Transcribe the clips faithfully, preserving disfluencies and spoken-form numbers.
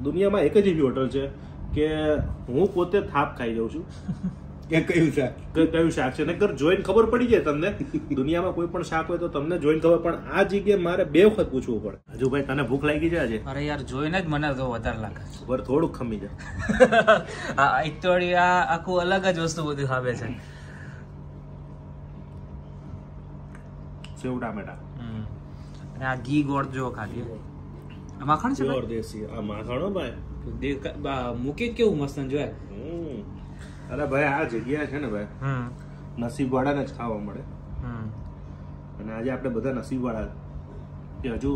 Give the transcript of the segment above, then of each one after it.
દુનિયામાં એક જ એવી હોટલ છે કે હું પોતે થાપ ખાઈ જાઉં છું કે કયું શાક કયું શાક છે નકર જોઈને ખબર પડી જાય તમને દુનિયામાં કોઈ પણ શાક હોય તો તમને જોઈને ખબર પણ આ જગ્યાએ મારે બે વખત પૂછવું પડે હજુ ભાઈ તને ભૂખ લાગી છે આજે અરે યાર જોઈને જ મને તો વધારે લાગે બર થોડુંક ખમી જાય આ એક તો આ આખું અલગ જ વસ્તુ બધું આવે છે સેવ ટામેટા અને આ ઘી ગોળ જો ખાલી માખણ છે પ્યોર દેશી આ માખણો ભાઈ મૂકી કેવું મસ્ત જોયા અરે ભાઈ આ જગ્યા છે ને ભાઈ નસીબ વાળાને જ ખાવા મળે અને આજે આપણે બધા નસીબ વાળા કે હજુ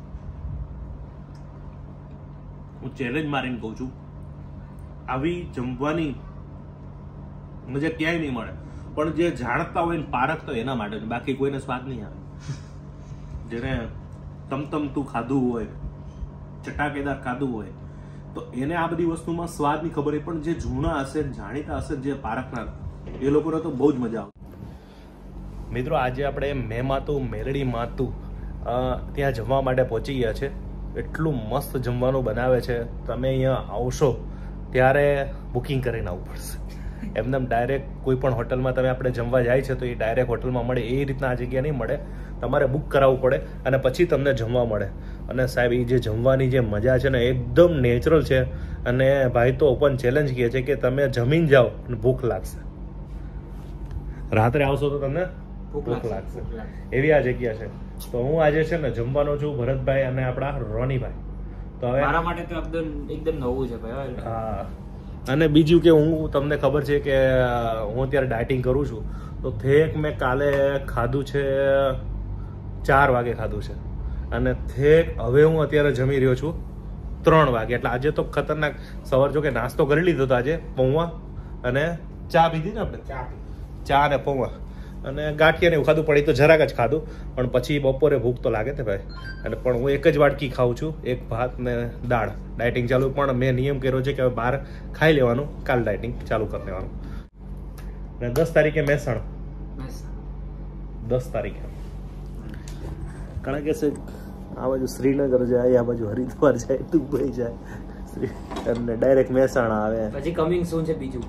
હું ચેલેન્જ મારીને કહું છું આવી જમવાની મજા ક્યાંય નહીં મળે પણ જે જાણતા હોય ને પારખતા હોય એના માટે બાકી કોઈને સ્વાદ નહીં આવે જેને તમતમતું ખાધું હોય ચટાકેદાર ખાધું હોય તો એને આ બધી વસ્તુમાં સ્વાદની ખબર હોય પણ જે જૂના હશે જાણીતા હશે જે પારખનાર એ લોકોને તો બહુ જ મજા આવે મિત્રો આજે આપણે મેં માતું મેરડી માતું ત્યાં જમવા માટે પહોંચી ગયા છે એટલું મસ્ત જમવાનું બનાવે છે તમે અહીંયા આવશો ત્યારે બુકિંગ કરીને આવવું પડશે એમને ડાયરેક્ટ કોઈ પણ હોટલમાં તમે આપણે જમવા જાય છે તો એ ડાયરેક્ટ હોટલમાં મળે એ રીતના આ જગ્યા નહીં મળે તમારે બુક કરાવવું પડે અને પછી તમને જમવા મળે અને સાહેબ એ જે જમવાની જે મજા છે ને એકદમ નેચરલ છે અને ભાઈ તો ઓપન ચેલેન્જ કહે છે કે તમે જમીન જાઓ અને ભૂખ લાગશે રાત્રે આવશો તો તમને ભૂખ લાગશે એવી આ જગ્યા છે તો હું આજે છે ને જમવાનો છું ભરતભાઈ અને આપણા રોનીભાઈ તો હવે મારા માટે તો એકદમ એકદમ નવું છે ભાઈ હા અને બીજું કે હું તમને ખબર છે કે હું અત્યારે ડાયટિંગ કરું છું તો થેક મેં કાલે ખાધું છે ચાર વાગે ખાધું છે અને થેક હવે હું અત્યારે જમી રહ્યો છું ત્રણ વાગે એટલે આજે તો ખતરનાક સવાર જો કે નાસ્તો કરી લીધો હતો આજે પૌવા અને ચા પીધી ને આપણે ચા ચા ને પૌવા અને ગાંઠિયા ને એવું ખાધું પણ એ તો જરાક જ ખાધું પણ પછી બપોરે ભૂખ તો લાગે છે ભાઈ અને પણ હું એક જ વાટકી ખાઉં છું એક ભાત ને દાળ ડાયટિંગ ચાલુ પણ મેં નિયમ કર્યો છે કે હવે બહાર ખાઈ લેવાનું કાલ ડાયટિંગ ચાલુ કરી લેવાનું અને દસ તારીખે મહેસાણ દસ તારીખે કારણ કે આ બાજુ શ્રીનગર જાય આ બાજુ હરિદ્વાર જાય દુબઈ જાય અને ડાયરેક્ટ મહેસાણા આવે પછી કમિંગ સૂન છે બીજું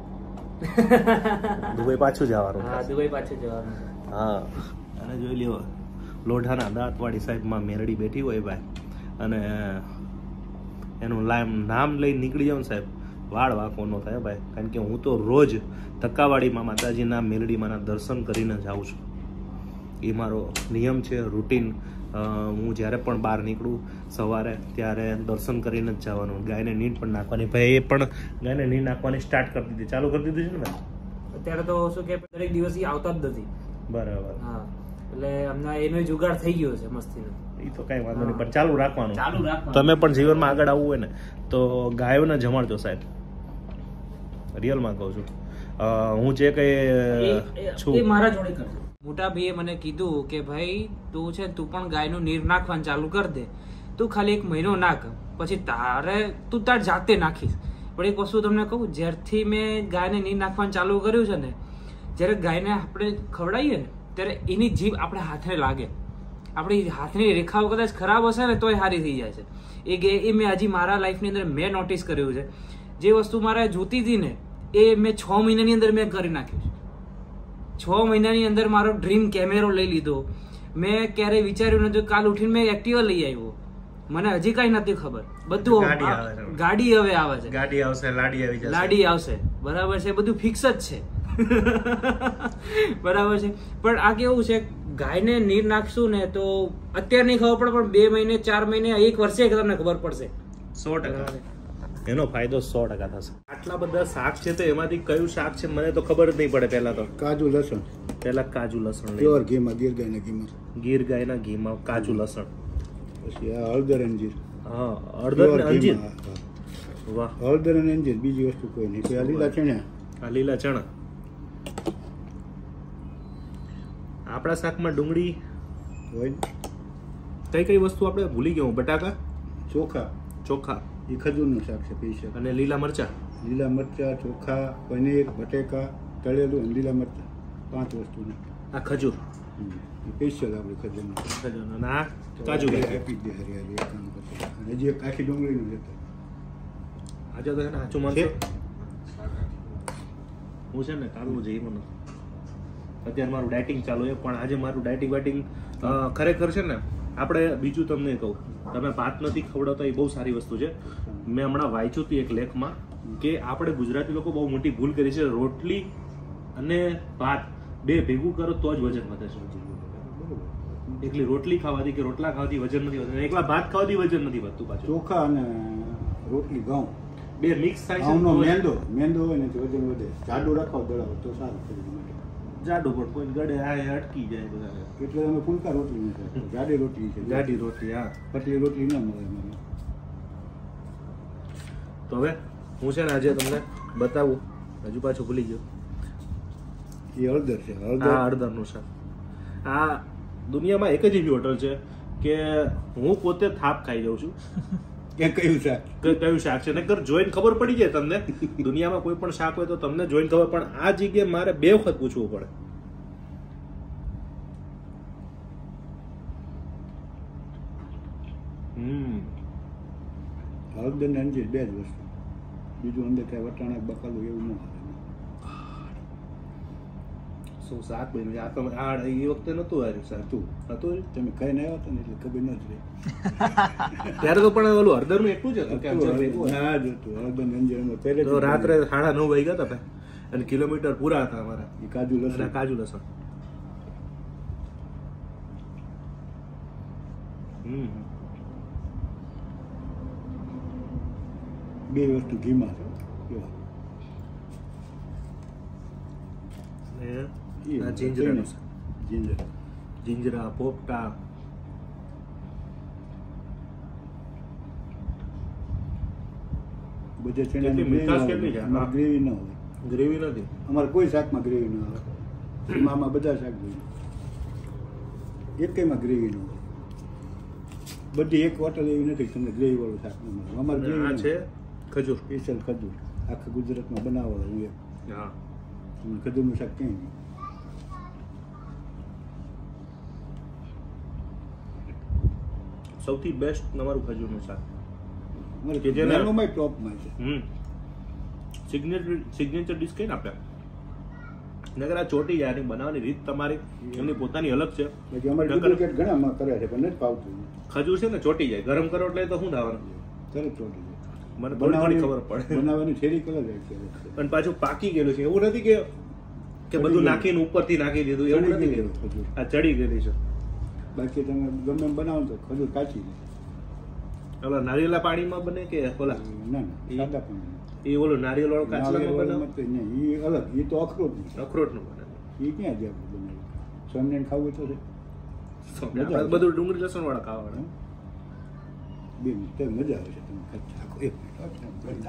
દુબઈ પાછું જવાનું હા દુબઈ પાછું જવાનું હા અને જોઈ લ્યો લોઢાના દાંતવાળી સાહેબમાં મેરડી બેઠી હોય ભાઈ અને એનું નામ લઈને નીકળી જાવ ને સાહેબ વાળ વાંકો ન થાય ભાઈ કારણ કે હું તો રોજ ધક્કાવાડીમાં માતાજીના મેરડીમાંના દર્શન કરીને જાઉં છું એ મારો નિયમ છે રૂટીન હું જ્યારે પણ બહાર નીકળું સવારે ત્યારે દર્શન કરીને જ જવાનું ગાયને નીંદ પણ નાખવાની ભાઈ એ પણ ગાયને નીંદ નાખવાની સ્ટાર્ટ કરી દીધી ચાલુ કરી દીધી છે ને ભાઈ અત્યારે તો શું કે દરેક દિવસ આવતા જ નથી બરાબર હા એટલે હમણાં એનો જુગાડ થઈ ગયો છે મસ્તીનો એ તો કઈ વાંધો નહીં પણ ચાલુ રાખવાનું ચાલુ રાખવાનું તમે પણ જીવનમાં આગળ આવવું હોય ને તો ગાયોને જમાડજો સાહેબ રિયલમાં કહું છું હું જે કઈ છું એ મારા જોડે કરજો મોટા ભાઈએ મને કીધું કે ભાઈ તું છે તું પણ ગાયનું નીર નાખવાનું ચાલુ કરી દે તું ખાલી એક મહિનો નાખ પછી તારે તું તાર જાતે નાખીશ પણ એક વસ્તુ તમને કહું જ્યારથી મેં ગાયને નીર નાખવાનું ચાલુ કર્યું છે ને જ્યારે ગાયને આપણે ખવડાવીએ ને ત્યારે એની જીભ આપણે હાથને લાગે આપણી હાથની રેખાઓ કદાચ ખરાબ હશે ને તોય સારી થઈ જાય છે એ ગે એ મેં હજી મારા લાઈફની અંદર મેં નોટિસ કર્યું છે જે વસ્તુ મારે જોતી હતી ને એ મેં છ મહિનાની અંદર મેં કરી નાખ્યું છે છ મહિનાની અંદર મારો ડ્રીમ કેમેરો લઈ લીધો મેં ક્યારેય વિચાર્યું નતું કાલ ઉઠીને મેં એક્ટિવા લઈ આવ્યો મને હજી કઈ નથી ખબર બધું ગાડી હવે આવે છે ગાડી આવશે લાડી આવી જશે લાડી આવશે બરાબર છે બધું ફિક્સ જ છે બરાબર છે પણ આ કેવું છે ગાયને નીર નાખશું ને તો અત્યારે નહીં ખબર પડે પણ બે મહિને ચાર મહિને એક વર્ષે તમને ખબર પડશે સો ટકા એનો ફાયદો સો ટકા થશે આટલા બધા શાક છે તો એમાંથી કયું શાક છે મને તો ખબર જ નહીં પડે પહેલા તો કાજુ લસણ પહેલા કાજુ લસણ પ્યોર ઘીમાં ગીર ગાયના ઘીમાં ગીર ગાયના ઘીમાં કાજુ લસણ પછી આ હળદર અંજીર હા હળદર ને અંજીર વાહ હળદર અને અંજીર બીજી વસ્તુ કોઈ નહીં આ લીલા ચણા આ લીલા ચણા આપણા શાકમાં ડુંગળી હોય કઈ કઈ વસ્તુ આપણે ભૂલી ગયો બટાકા ચોખા ચોખા એ ખજૂરનું શાક છે પૈસા અને લીલા મરચા લીલા મરચા ચોખા પનીર બટેકા તળેલું અને લીલા મરચા પાંચ વસ્તુના આ ખજૂર સ્પેશિયલ આપણે ખજૂરનું ખજૂર અને આ કાજુ આપી દે હરિયાળી અને હજી એક આખી ડુંગળીનું લેતા આજે તો છે ને સાચું માનશો હું છે ને કાલનું જઈમાં નથી અત્યારે મારું ડાયટિંગ ચાલુ છે પણ આજે મારું ડાયટિંગ વાઇટિંગ ખરેખર છે ને આપણે બીજું તમને કહું તમે ભાત નથી ખવડાવતા એ બહુ સારી વસ્તુ છે મેં હમણાં વાંચ્યું હતું એક લેખમાં કે આપણે ગુજરાતી લોકો બહુ મોટી ભૂલ કરી છે રોટલી અને ભાત બે ભેગું કરો તો જ વજન વધે છે એકલી રોટલી ખાવાથી કે રોટલા ખાવાથી વજન નથી વધતું એકલા ભાત ખાવાથી વજન નથી વધતું પાછું ચોખા અને રોટલી ઘઉં બે મિક્સ થાય છે ઘઉંનો મેંદો મેંદો હોય ને તો વજન વધે જાડું રાખો દળાવો તો સારું શરીર માટે જાડું પણ કોઈ ગળે આ એ અટકી જાય બધા એટલે અમે ફૂલકા રોટલી નથી ખાતા. જાડી રોટલી છે જાડી રોટલી હા પતલી રોટલી ના મળે મને. તો હવે હું છે ને આજે તમને બતાવું હજુ પાછું ભૂલી ગયો એ હળદર છે આ હળદર હળદરનું શાક આ દુનિયામાં એક જ એવી હોટલ છે કે હું પોતે થાપ ખાઈ જાઉં છું કે કયું શાક કે કયું શાક છે નકર જોઈને ખબર પડી જાય તમને દુનિયામાં કોઈ પણ શાક હોય તો તમને જોઈને ખબર પણ આ જગ્યાએ મારે બે વખત પૂછવું પડે હમ હળદર ને અંજીર બે જ વસ્તુ બીજું અંદર કઈ વટાણા બકાલું એવું ન આવે શું શાક બન્યું આ તો આ એ વખતે નતું આવ્યું શાક હતું હતું તમે ખાઈને આવ્યા હતા ને એટલે ખબર ન જ રહી ત્યારે તો પણ ઓલું હળદરનું એટલું જ હતું કે આમ ચાલ ભેગું હોય. ના જ હતું હળદર ને અંજીર અમે પહેલે તો રાત્રે સાડા નવ વાગ્યા હતા ભાઈ અને કિલોમીટર પૂરા હતા અમારા એ કાજુ અને લસણ કાજુ લસણ હમ બે વસ્તુ ઘીમાં છે કેવા? ને એ આ જીંજરાનું શાક. જીંજર જીંજરા પોપટા બધે છે કેટલી મીઠાશ કેટલી છે? હા. ગ્રેવી ન હોય ગ્રેવી નથી અમારે કોઈ શાકમાં ગ્રેવી ન આવે આમાં બધા શાક જોઈએ એકમાં ગ્રેવી ન હોય બધી એક હોટલ એવી નથી કે તમને ગ્રેવી વાળું શાક ન મળે અમારે અને આ ગ્રેવી છે ખજૂર સ્પેશિયલ ખજૂર આખા ગુજરાતમાં બનાવવાનું હું એક હા તમને ખજૂરનું શાક ક્યાંય નહીં સૌથી બેસ્ટ તમારું ખજૂરનું શાક અમારે કે જેને- મેનુમાં ટોપમાં છે હમ સિગ્નેચર સિગ્નેચર ડિશ કહીને આપણે નગર આ ચોટી જાય એની બનાવવાની રીત તમારી એમની પોતાની અલગ છે બાકી અમારે નકર- ડુપ્લિકેટ ઘણા માં કરે છે પણ નથી ભાવતું ખજૂર છે ને ચોટી જાય ગરમ કરો એટલે તો શું દાવાનું તરત ચોટી જાય મને થોડી થોડી ખબર પડે બનાવવાની થેરી કલર છે પણ પાછું પાકી ગયેલું છે એવું નથી કે કે બધું નાખીને ઉપરથી નાખી દીધું એવું ચડી નથી ગયેલું કે ખજૂર. આ ચડી ગયેલી છે બાકી તમે ગમે એમ બનાવો તો ખજૂર કાચી જાય. ઓલા નારિયેલા પાણીમાં બને કે ઓલા ના ના એ- સાદા પણ એ ઓલું નારિયેળ વાળું કાચલામાં બનાવો એ અલગ એ તો અખરોટ નહીં અખરોટનું બને એ ક્યાં છે આપણે બનાવ્યું સ્વામિનારાયણ ખાવું હોય તો છે આપણે બધું ડુંગળી લસણ વાળા ખાવાના બે મિનિટ તો મજા આવે છે તમે ખાતા આખો એક મિનિટ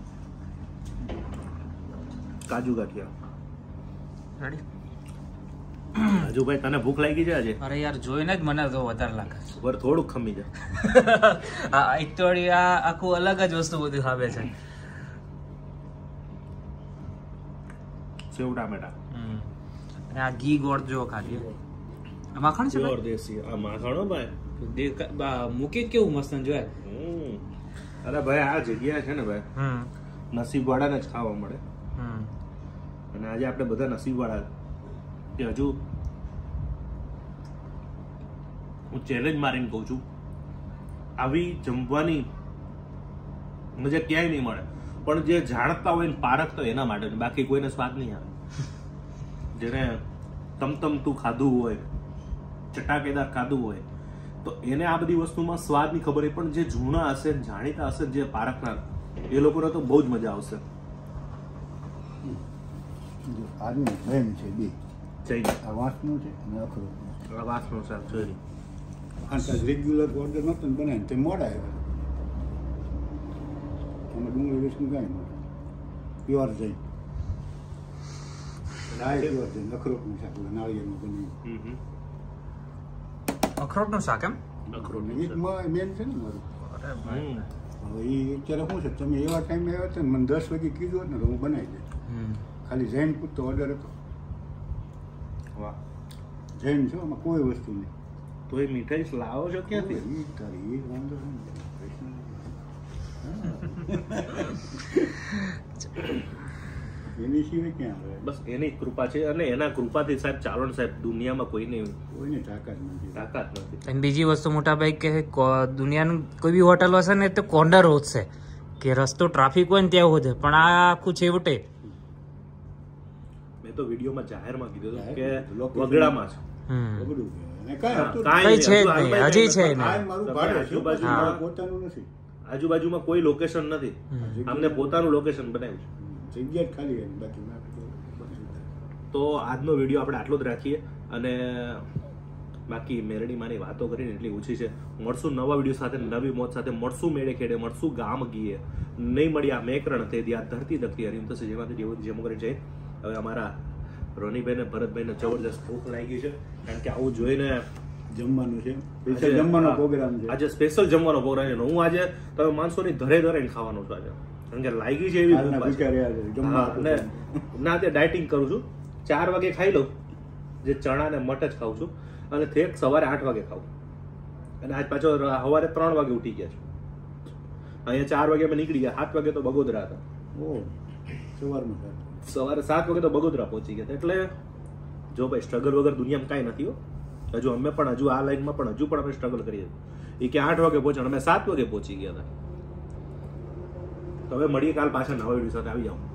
કાજુ ગાંઠિયા રેડી હજુ ભાઈ તને ભૂખ લાગી છે આજે અરે યાર જોઈને જ મને તો વધારે લાગે છે પર થોડુંક ખમી જાય આ એક તો વળી આ આખું અલગ જ વસ્તુ બધું આવે છે સેવ ટામેટા હમ. અને આ ઘી ગોળ જો ખાલી આ માખણ છે પ્યોર દેશી આ માખણો ભાઈ દેખા- બા- મૂકી જ કેવું મસ્ત જોય હમ. અરે ભાઈ આ જગ્યા છે ને ભાઈ હમ નસીબ વાળાને જ ખાવા મળે હમ અને આજે આપણે બધા નસીબ વાળા કે હજુ હું ચેલેન્જ મારીને કહું છું આવી જમવાની મજા ક્યાંય નહીં મળે પણ જે જાણતા હોય ને પારખતા હોય એના માટે જ. બાકી કોઈને સ્વાદ નહીં આવે જેને તમતમતું ખાધું હોય ચટાકેદાર ખાધું હોય તો એને આ બધી વસ્તુમાં સ્વાદની ખબર નહીં પણ જે જૂના હશે ને જાણીતા હશે ને જે પારખનાર એ લોકોને તો બહુ જ મજા આવશે આજનું પ્રેમ છે બે જઈ આ વાંસનું છે અને અખરોટનું આ વાસનો શાક જોઈ કારણ કે રેગ્યુલર ઓર્ડર નહોતો ને બનાવીને તે મોડા આવ્યા આમાં ડુંગળી વેચનું કાંઈ મળે પ્યોર જઈ આ પ્યોર જઈ અખરોટનું શાક ઓલા નાળિયેરનું બન્યું હમ હમ અખરોટનું શાક એમ અખરોટનું એ જ શાક. મેન છે ને મારું હમ. હવે એ અત્યારે શું છે તમે એવા ટાઈમે આવ્યા હતા ને મને દસ વાગે કીધું હોત ને તો હું બનાવી દે હમ ખાલી જૈન પૂરતો ઓર્ડર હતો વાહ જૈન છો આમાં કોઈ વસ્તુ નહીં તો એ મીઠાઈ લાવો છો ક્યાંથી એ તારી એ વાંધો નહીં. એની સિવાય ક્યાં આવે? બસ એની કૃપા છે અને એના કૃપાથી સાહેબ ચાલો ને સાહેબ દુનિયામાં કોઈને કોઈને તાકાત નથી. તાકાત નથી. અને બીજી વસ્તુ મોટા ભાઈ કે કો- દુનિયાનું કોઈ બી હોટલ હશે ને તો કોર્નર હોશે કે રસ્તો ટ્રાફિક હોય ને ત્યાં હોશે, પણ આ આખું છેવટે મેં તો વિડીયોમાં જાહેરમાં કીધું હતું કે Location. વગડામાં છે. હમ બગડું છે. અને કાંઈ હતું જ કાંઈ કઈ છે જ નહીં. નહીં, હજી છે નહીં. આ મારું ભાડે છે. આજુબાજુ મારું પોતાનું નથી. આજુબાજુમાં કોઈ લોકેશન નથી. હમ. અમને પોતાનું લોકેશન બનાવ્યું છે. જગ્યા જ ખાલી એની બાકી ના બધું. તો આજનો વિડીયો આપણે આટલો જ રાખીએ અને બાકી મેરડી માની વાતો કરીને એટલી ઓછી છે. મળશું નવા વિડીયો સાથે, નવી મોત સાથે. મળશું મેળે ખેડે, મળશું ગામ ગીએ. નહીં મળી આ મેકરણ તે આ ધરતી ધરતી હરીમ થશે જેમાંથી જેવું જેમ કરીને છે. હવે અમારા રોનીભાઈ ને ભરતભાઈ ને જબરદસ્ત ભૂખ લાગી છે, કારણ કે આવું જોઈને જમવાનું છે. આજે- સ્પેશિયલ જમવાનો હા, પ્રોગ્રામ છે. આજે સ્પેશિયલ જમવાનો પ્રોગ્રામ છે. હું આજે તમે માણસો ની ધરે ધરે ખાવાનું છું આજે, કારણ કે લાગી છે એવી હાલના ભૂખ ભૂખ્યા પાછી. રહ્યા છે. હા, જમવાનું અને program. ના તે ડાયટિંગ કરું છું. ચાર વાગે ખાઈ લઉં, જે ચણા ને મટ જ ખાઉં છું, અને થેક સવારે આઠ વાગે ખાઉં. અને આજ પાછો ર- સવારે ત્રણ વાગે ઉઠી ગયા છું. અહીંયા ચાર વાગે અમે નીકળી ગયા, સાત વાગે તો બગોદરા હતા. ઓહ, સવારમાં સારું. સવારે સાત વાગે તો બગોદરા પહોંચી ગયા હતા. એટલે જો ભાઈ સ્ટ્રગલ વગર દુનિયામાં કાંઈ નથી હો. હજુ અમે પણ હજુ આ લાઈનમાં પણ હજુ પણ અમે સ્ટ્રગલ કરીએ છીએ. એ કે આઠ વાગે પહોંચે, અમે સાત વાગે પહોંચી ગયા હતા. તો હવે મળીએ કાલ પાછા નવા વિડીયો સાથે. આવી જાઓ.